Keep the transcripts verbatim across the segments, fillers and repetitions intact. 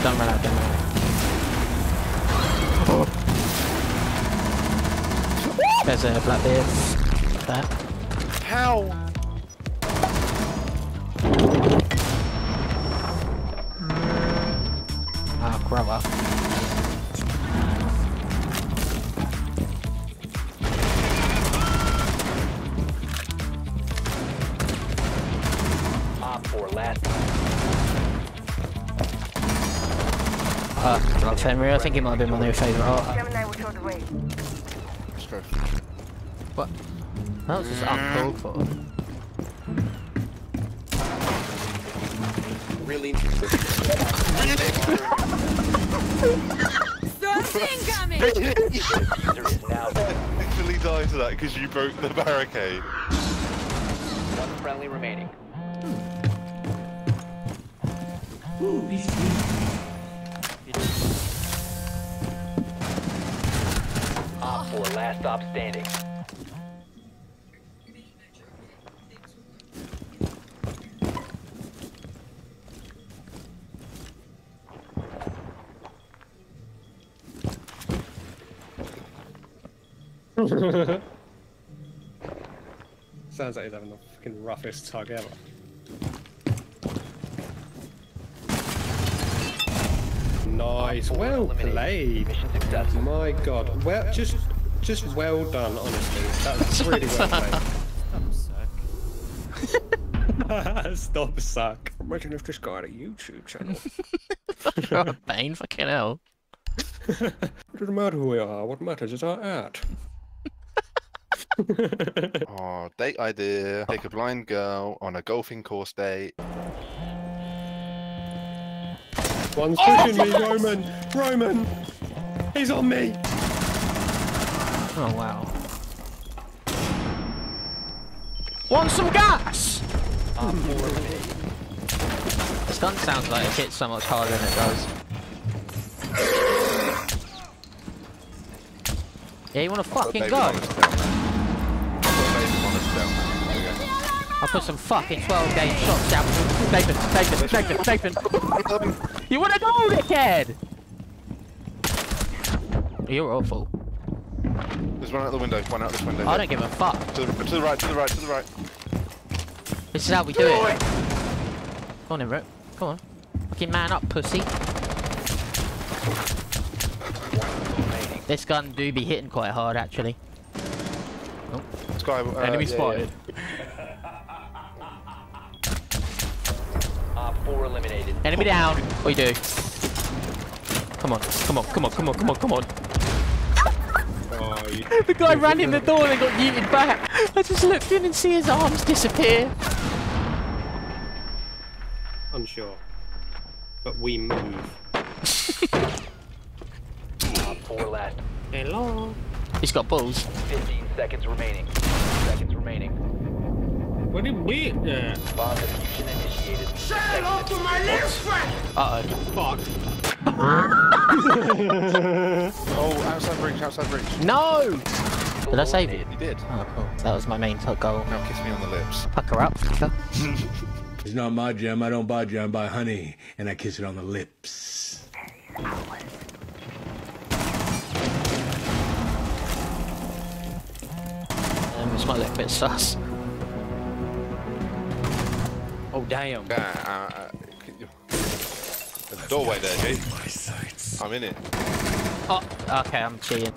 Don't run out, don't run out. There's a Blackbeard. There. How? Oh, grow up. Op four last. Uh, Fenrir, I think it might have been one of your favourite art. Gemini will show the way. Let's go. What? That was just uncalled for. Really? Something coming! User is now dead. Actually died to that because you broke the barricade. One friendly remaining. Op four last stop standing. Sounds like he's having the fucking roughest tug ever. Nice, well played. Mission successful. My God, well, just, just well done. Honestly, that was really well played. Stop suck. Imagine if this guy had a YouTube channel. You're a Bane, fucking hell. It doesn't matter who we are. What matters is our art. Oh, date idea. Take a blind girl on a golfing course date. One's pushing me, Roman. Roman, he's on me. Oh, wow. Want some gas? Op four eliminated. This gun sounds like it hits so much harder than it does. Yeah, you wanna fucking go? I'll put some fucking twelve gauge shots down. Nathan, Nathan, Nathan, Nathan. You wanna go, dickhead? You're awful. There's one out the window, one out this window. I don't give a fuck. To the, to the right, to the right, to the right. This is how we do it. Come on then, Rip. Come on. Fucking man up, pussy. This gun do be hitting quite hard, actually. Oh. Sky, uh, Enemy yeah, spotted. Op four eliminated. Enemy down. What do you do? Come on, come on, come on, come on, come on, come on. Oh, you... The guy ran in the door and got yeeted back. I just looked in and see his arms disappear. Unsure, but we move. Op four last. Hello. He's got balls. fifteen seconds remaining. seconds remaining. What did we? Uh, Bomb diffusion initiated. Say hello to my little friend! Uh fuck. Oh, outside breach, outside breach. oh. No! Did I save you? You did. Oh, cool. That was my main top goal. Now kiss me on the lips. Fuck her up, fucker. It's not my gem. I don't buy gem. I buy honey, and I kiss it on the lips. Um, this might look a bit sus. Oh damn. Uh, uh, uh, the doorway there, G. I'm in it. Oh, okay, I'm cheating.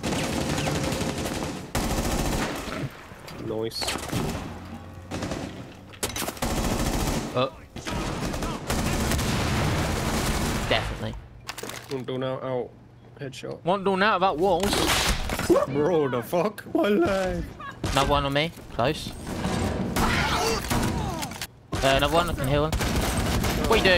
Nice. Oh. Definitely. One door now out. Headshot. One door now about walls. Bro, the fuck? One leg. Another one on me. Close. Uh, another one, I can heal him. What you do?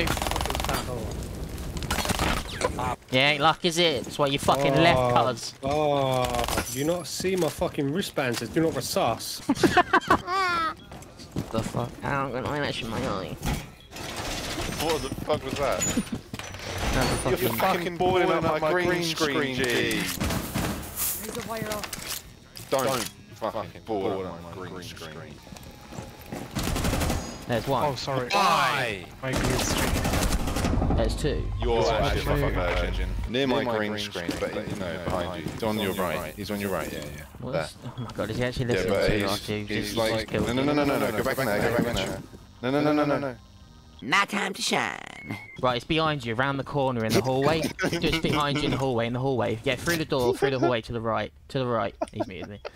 Yeah, ain't luck, is it? That's why you fucking Oh. left, cuz. Oh, do you not see my fucking wristbands? Do not resus. What the fuck? I'm gonna mention my eye. What the fuck was that? Another You're fucking... fucking boiling up my green screen, G. Razor wire off. Don't, Don't fucking boil up my green screen. There's one. Oh, sorry. Why? My green screen. There's upstairs too. You're That's actually true. a fucking virgin. Near my green screen, but you know, behind you. He's on your right. He's on your right. Yeah, yeah. What's, oh my god, is he actually Yeah, listening but to he's, us? You he's just- like, just killed no, no, him. no, no, no, no, go back in there, go back in there. No, no, no, no, no, no. My time to shine. Right, it's behind you, around the corner in the hallway. Just behind you in the hallway, in the hallway. Yeah, through the door, through the hallway to the right. To the right. He's muted me.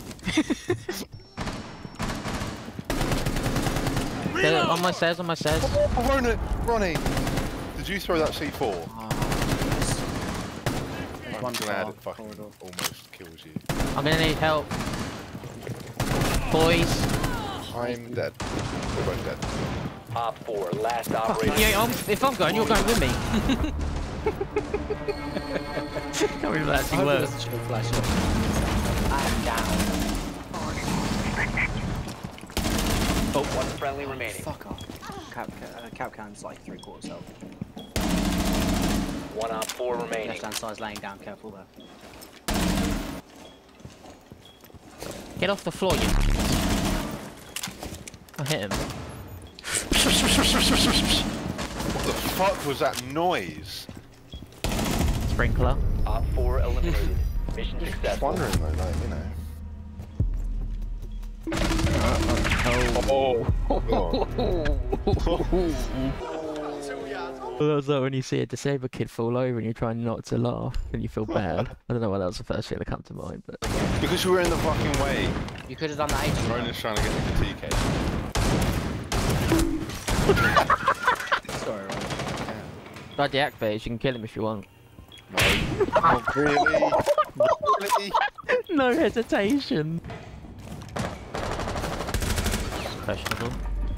There, on my stairs, on my stairs. Oh, Ronnie, Ronnie, did you throw that C four? I'm One glad far it fucking corridor. almost kills you. I'm gonna need help. Boys. I'm dead. We're both dead. Op four, last operator. Yeah, I'm, if I'm going, you're going with me. Can't believe that I actually hope it works. doesn't show flash up. I'm down. Oh, one friendly remaining. Fuck off. Cap, uh, cap can's like three quarters health. One op four remaining. Left hand side's laying down, careful there. Get off the floor, you. I hit him. What the fuck was that noise? Sprinkler. Op four eliminated. Mission Just successful. wondering though, like, you know. Oh. Oh. That's like when you see a disabled kid fall over and you're trying not to laugh and you feel bad. I don't know why that was the first thing that come to mind, but Because you were in the fucking way. You could have done that ages ago. Rona's trying to get into the T K. Sorry, Ron. if I deactivate it, you can kill him if you want. No. Oh, really? Really? No hesitation. Questionable.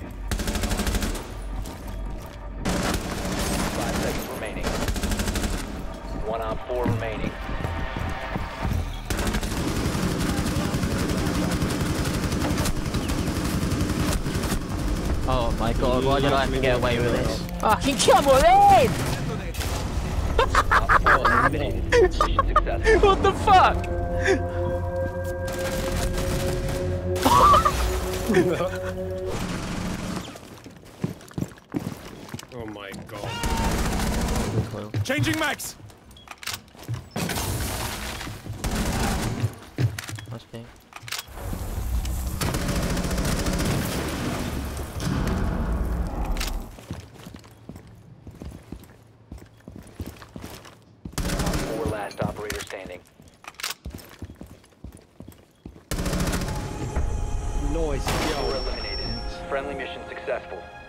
Five seconds remaining. One op four remaining. Oh my god, why did I have to get away with this? Fucking come on in! Op four eliminated. Mission successful. What the fuck? Oh my god. Changing max. Must be. Op four last operator standing. Noise. Four eliminated. Friendly mission successful.